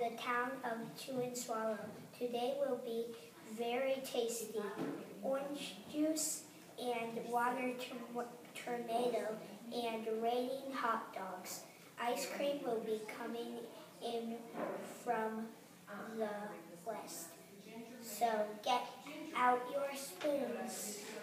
the town of Chew and Swallow. Today will be very tasty. Orange juice and water tomato and raining hot dogs. Ice cream will be coming in from the west. So get out your spoons.